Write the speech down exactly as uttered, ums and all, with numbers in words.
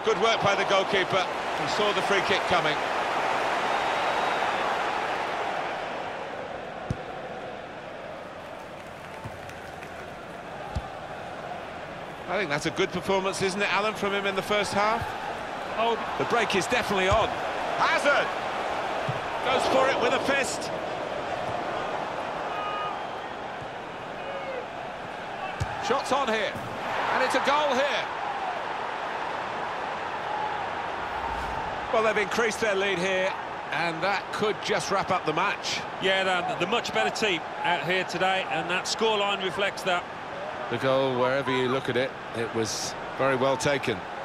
Good work by the goalkeeper. He saw the free kick coming. I think that's a good performance, isn't it, Alan, from him in the first half? Oh, the break is definitely on. Hazard! Goes for it with a fist. Shots on here. And it's a goal here. Well, they've increased their lead here, and that could just wrap up the match. Yeah, they're the much better team out here today, and that scoreline reflects that. The goal, wherever you look at it, it was very well taken.